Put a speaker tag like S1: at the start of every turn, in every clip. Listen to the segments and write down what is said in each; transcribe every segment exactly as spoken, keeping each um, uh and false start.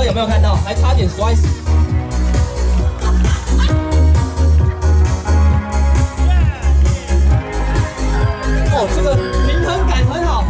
S1: 有没有看到？还差点摔死。哦，这个平衡感很好。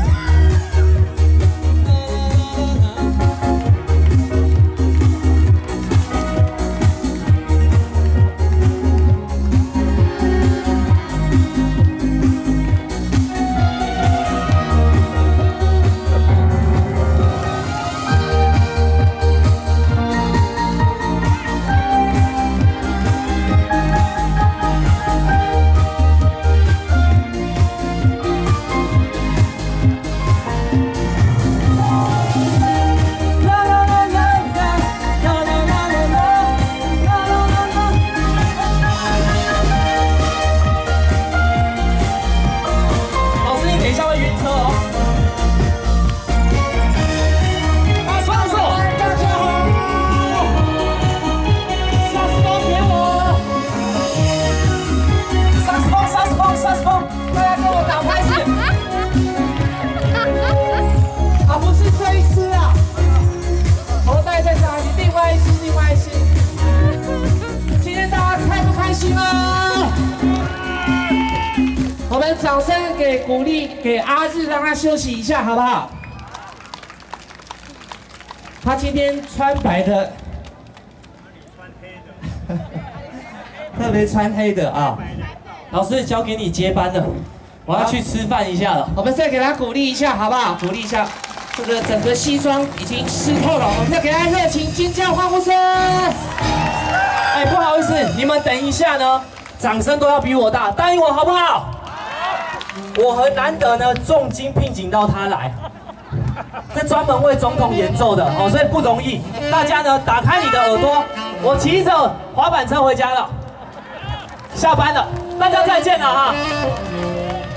S2: 我们掌声给鼓励，给阿日，让他休息一下，好不好？他今天穿白的，特别穿黑的啊！
S1: 老师交给你接班了，我要去吃饭一下了。
S2: 我们再给他鼓励一下，好不好？鼓励一下，这个整个西装已经湿透了，我们再给他热情尖叫欢呼声。
S1: 哎，不好意思，你们等一下呢，掌声都要比我大，答应我好不好？我很难得呢，重金聘请到他来，这专门为总统演奏的哦，所以不容易。大家呢，打开你的耳朵，我骑着滑板车回家了，下班了，大家再见了哈。